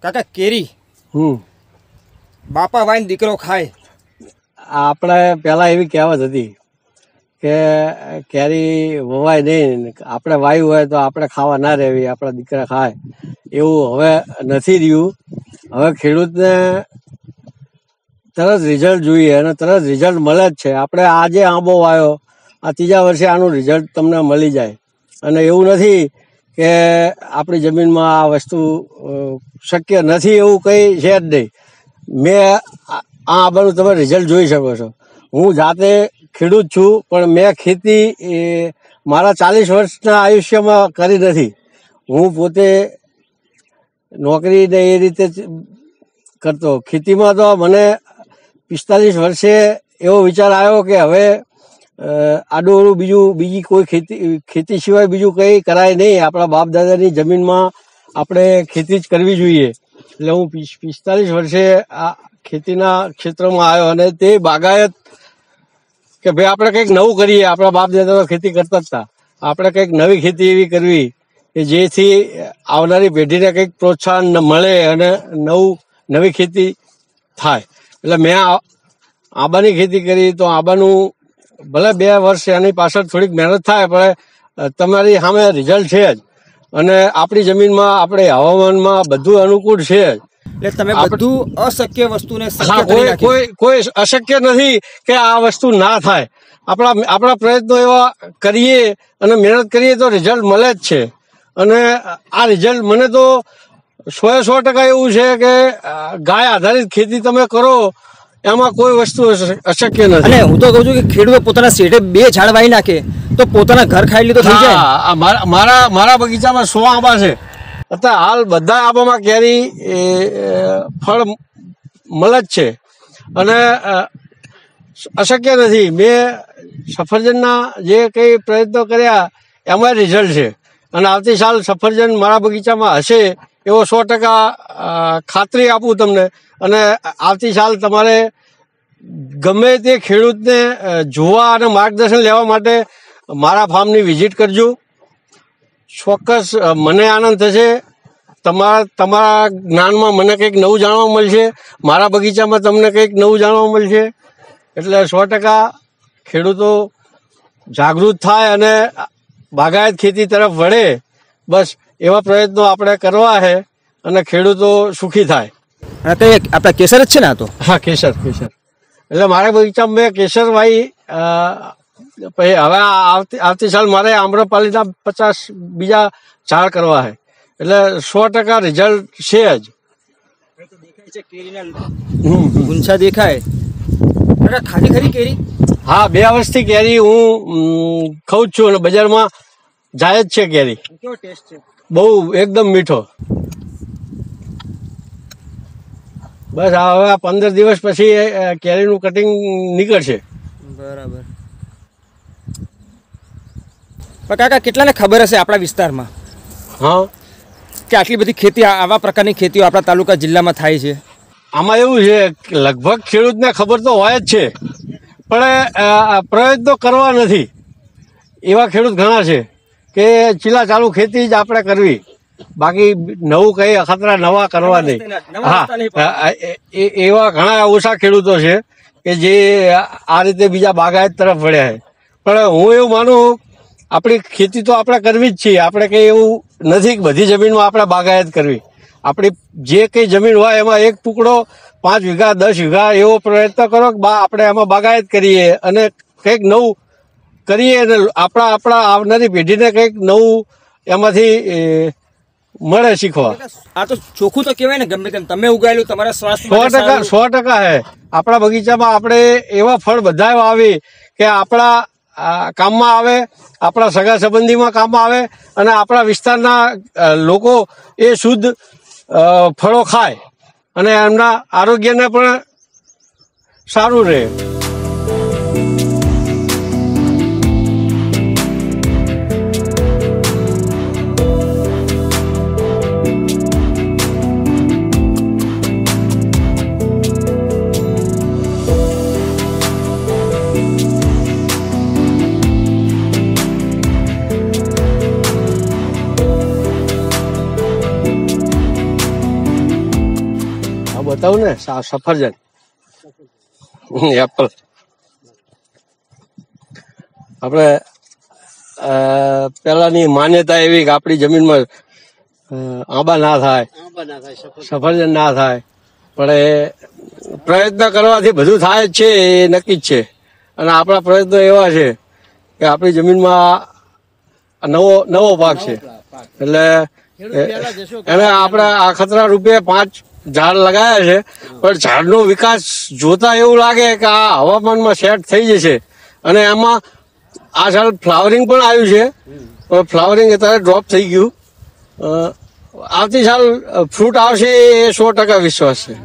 કાકા કેરી બાપા વાઈને દીકરો ખાય. આપણે પહેલા એવી કહેવત હતી કે કેરી વવાય નહીં, આપણે વાયુ હોય તો આપણે ખાવા ના રહેવી, આપણા દીકરા ખાય. એવું હવે નથી રહ્યું. હવે ખેડૂતને તરત રિઝલ્ટ જોઈએ અને તરત રિઝલ્ટ મળે જ છે. આપણે આજે આંબો વાયો, આ ત્રીજા વર્ષે આનું રિઝલ્ટ તમને મળી જાય. અને એવું નથી કે આપણી જમીનમાં આ વસ્તુ શક્ય નથી, એવું કંઈ છે જ નહીં. મેં આ આંબાનું તમે રિઝલ્ટ જોઈ શકો છો. હું જાતે ખેડૂત છું, પણ મેં ખેતી મારા 40 વર્ષના આયુષ્યમાં કરી નથી. હું પોતે નોકરી ને એ રીતે જ કરતો. ખેતીમાં તો મને 45 વર્ષે એવો વિચાર આવ્યો કે હવે આડું બીજી કોઈ ખેતી સિવાય બીજું કંઈ કરાય નહીં. આપણા બાપ દાદાની જમીનમાં આપણે ખેતી જ કરવી જોઈએ. એટલે હું 45 વર્ષે આ ખેતીના ક્ષેત્રમાં આવ્યો અને તે બાગાયત કે ભાઈ આપણે કંઈક નવું કરીએ. આપણા બાપ દાદા તો ખેતી કરતા જ હતા, આપણે કંઈક નવી ખેતી એવી કરવી કે જેથી આવનારી પેઢીને કંઈક પ્રોત્સાહન મળે અને નવી ખેતી થાય. એટલે મેં આંબાની ખેતી કરી. તો આંબાનું ભલે 2 વર્ષ એની પાછળ થોડીક મહેનત થાય, પણ તમારી સામે રિઝલ્ટ છે જ. અને આપણી જમીનમાં, આપણે હવામાનમાં બધું અનુકૂળ છે જ. એટલે તમે બધું અશક્ય વસ્તુને કોઈ અશક્ય નથી કે આ વસ્તુ ના થાય. આપણા પ્રયત્નો એવા કરીએ અને મહેનત કરીએ તો રિઝલ્ટ મળે જ છે. અને આ રિઝલ્ટ મને તો 100% એવું છે કે ગાય આધારિત ખેતી તમે કરો એમાં કોઈ વસ્તુ અશક્ય નથી. અને હું તો કહું છું કે ખેડૂતો પોતાના શેઠે 2 ઝાડ વાવી નાખે તો પોતાના ઘર ખાઈ લીધો થઈ જાય. મારા બગીચામાં 100 આંબા છે. અત્યારે હાલ બધા આંબામાં કેરી ફળ મળે જ છે અને અશક્ય નથી. મેં સફરજનના જે કંઈ પ્રયત્નો કર્યા એમાં રિઝલ્ટ છે. અને આવતી સાલ સફરજન મારા બગીચામાં હશે એવો 100% ખાતરી આપું તમને. અને આવતી સાલ તમારે ગમે તે ખેડૂતને જોવા અને માર્ગદર્શન લેવા માટે મારા ફાર્મની વિઝિટ કરજો. ચોક્કસ મને આનંદ થશે. તમારા જ્ઞાનમાં મને કંઈક નવું જાણવા મળશે, મારા બગીચામાં તમને કંઈક નવું જાણવા મળશે. એટલે 100% ખેડૂતો જાગૃત થાય અને બાગાયત ખેતી તરફ વળે. બસ એવા પ્રયત્નો આપણે કરવા છે અને ખેડૂતો સુખી થાય. આપણા કેસર જ છે ને? આ તો હા, કેસર. એટલે મારા બગીચામાં મેં કેસર વાવી. પછી હવે આવતી સાલ મારે આમ્રપાલીના 50 બીજા ઝાડ કરવા છે. એટલે 100% રિઝલ્ટ છે જ. ગુંછા દેખાય. ખાધી ખરી કેરી? હા, 2 વર્ષથી કેરી હું ખાઉં જ છું અને બજારમાં જાય જ છે કેરી. કેવો ટેસ્ટ છે? બહુ એકદમ મીઠો. બસ હવે 15 દિવસ પછી કેરીનું કટિંગ નીકળશે. બરાબર. પણ કાકા કેટલાને ખબર હશે આપણા વિસ્તારમાં કે આટલી બધી ખેતી, આવા પ્રકારની ખેતીઓ આપણા તાલુકા જિલ્લામાં થાય છે? આમાં એવું છે કે લગભગ ખેડૂતને ખબર તો હોય જ છે, પણ પ્રયત્નો કરવા નથી. એવા ખેડૂત ઘણા છે કે ચીલા ચાલુ ખેતી જ આપણે કરવી, બાકી નવું કંઈ અખતરા નવા કરવા નહીં. હા, એવા ઘણા ઓછા ખેડૂતો છે કે જે આ રીતે બીજા બાગાયત તરફ વળ્યા છે. પણ હું એવું માનું, આપણી ખેતી તો આપણે કરવી જ છીએ. આપણે કંઈ એવું નથી કે બધી જમીનમાં આપણે બાગાયત કરવી. આપણી જે કંઈ જમીન હોય એમાં એક ટુકડો 5 વીઘા 10 વીઘા એવો પ્રયત્ન કરો કે આપણે એમાં બાગાયત કરીએ અને કંઈક નવું કરીએ અને આપણા આવનારી પેઢીને કંઈક નવું એમાંથી મળે શીખવા. આ તો ચોખ્ખું તો કહેવાય ને, ગમે તેમ તમે ઉગાયેલું તમારા સ્વાસ્થ્ય 100% હે. આપણા બગીચામાં આપણે એવા ફળ બધા વાવી કે આપણા કામમાં આવે, આપણા સગા સંબંધીમાં કામમાં આવે અને આપણા વિસ્તારના લોકો એ શુદ્ધ ફળો ખાય અને એમના આરોગ્યને પણ સારું રહે. બતાવું ને સફરજન એપલ. આપણે પેલાની માન્યતા એવી કે આપણી જમીનમાં આંબા ના થાય, સફરજન ના થાય, પણ એ પ્રયત્ન કરવાથી બધું થાય જ છે, એ નક્કી જ છે. અને આપણા પ્રયત્નો એવા છે કે આપણી જમીનમાં નવો પાક છે. એટલે એને આપણે આ ખતરા રૂપે 5 ઝાડ લગાવ્યા છે, પણ ઝાડનો વિકાસ જોતા એવું લાગે કે આ હવામાનમાં સેટ થઈ જશે. અને એમાં આ સાલ ફ્લાવરિંગ પણ આવ્યું છે, પણ ફ્લાવરિંગ અત્યારે ડ્રોપ થઈ ગયું. આવતી સાલ ફ્રૂટ આવશે એ 100% વિશ્વાસ છે.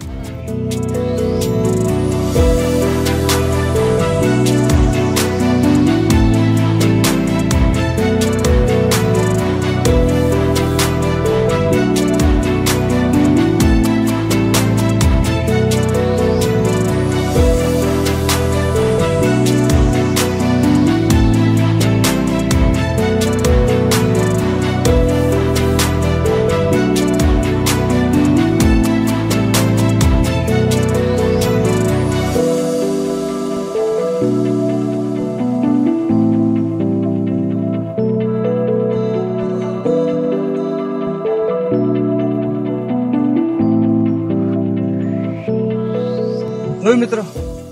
મિત્રો,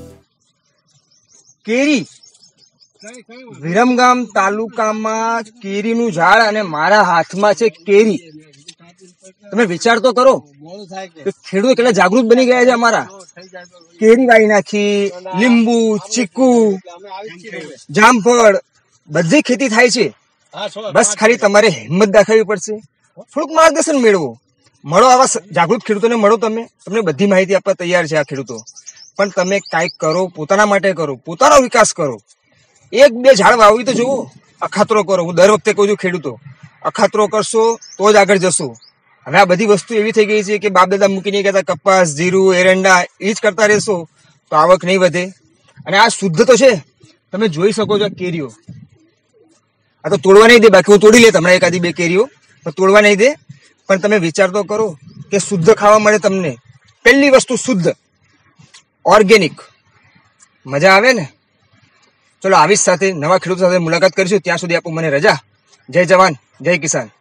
કેરી વિરમગામ તાલુકામાં કેરીનું ઝાડ અને મારા હાથમાં છે કેરી. તમે વિચાર તો કરો કે ખેડૂતો કેટલા જાગૃત બની ગયા છે. અમારા કેરી વાવી નાખી, લીંબુ, ચીકુ, જામફળ, બધી ખેતી થાય છે. બસ ખાલી તમારે હિંમત દાખવવી પડશે, થોડુંક માર્ગદર્શન મેળવો, મળો આવા જાગૃત ખેડૂતોને મળો. તમને બધી માહિતી આપવા તૈયાર છે આ ખેડૂતો. પણ તમે કાંઈક કરો, પોતાના માટે કરો, પોતાનો વિકાસ કરો. 1-2 ઝાડ વાવી તો જુઓ, અખાતરો કરો. હું દર વખતે કહું છું ખેડૂતો, અખાતરો કરશો તો જ આગળ જશો. હવે આ બધી વસ્તુ એવી થઈ ગઈ છે કે બાપ દાદા મૂકીને કહેતા કપાસ, જીરું, એરંડા એ જ કરતા રહેશો તો આવક નહીં વધે. અને આ શુદ્ધ તો છે, તમે જોઈ શકો છો કેરીઓ. આ તો તોડવા નહીં દે, બાકી હું તોડી લે તમને 1-2 કેરીઓ, પણ તોડવા નહીં દે. પણ તમે વિચાર તો કરો કે શુદ્ધ ખાવા મળે તમને. પહેલી વસ્તુ શુદ્ધ, ઓર્ગેનિક, મજા આવે ને. ચલો આવી જ સાથે નવા ખેડૂત સાથે મુલાકાત કરીશું. ત્યાં સુધી આપો મને રજા. જય જવાન, જય કિસાન.